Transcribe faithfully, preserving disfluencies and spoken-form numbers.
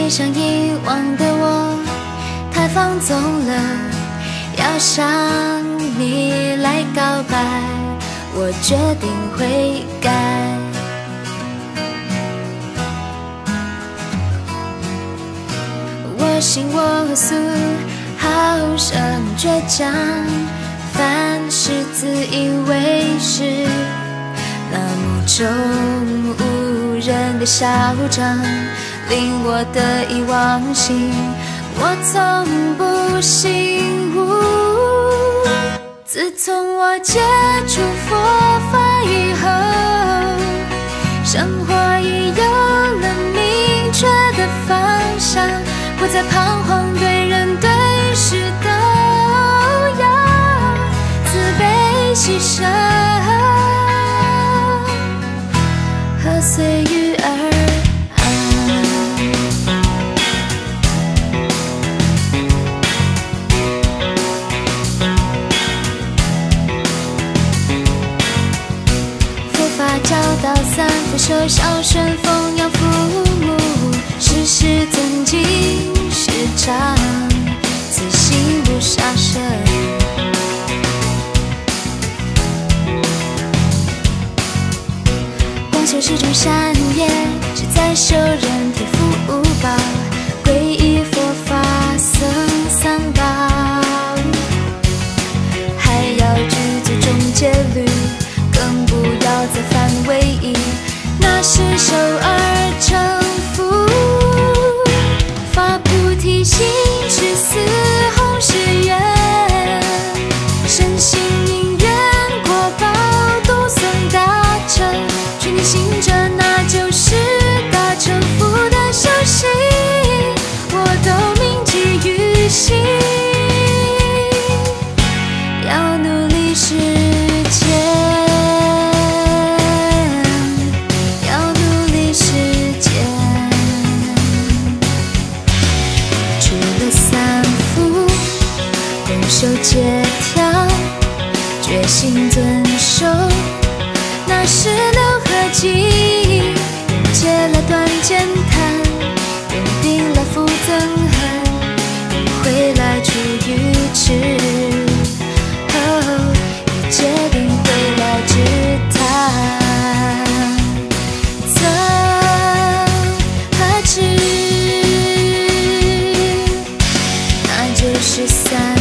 会像以往的我太放纵了，要向你来告白，我决定会改。我行我素，好生倔强，凡事自以为是，那目中无人的嚣张，令我得意忘形。我从不醒悟，自从我接触佛法以后，生活已有了明确的方向，不再彷徨，对人对事都要慈悲牺牲，和随遇而教导三伏修孝顺奉养父母，世事尊敬师长，此心不杀生。光修是种善业，志在修人天福无报，皈依佛法僧三宝，还要具足众戒律，更不要再犯违意，那是受而成佛。发菩提心，持四弘誓愿，身心因缘果报都算达成，劝你行者，那就是大成佛的修行，我都铭记于心，要努力实践。守戒条，决心遵守，那是六合忌，用戒来断剑谈，用定来扶憎恨，用慧来除愚痴，哦，以戒定慧来治贪嗔和痴，那就是三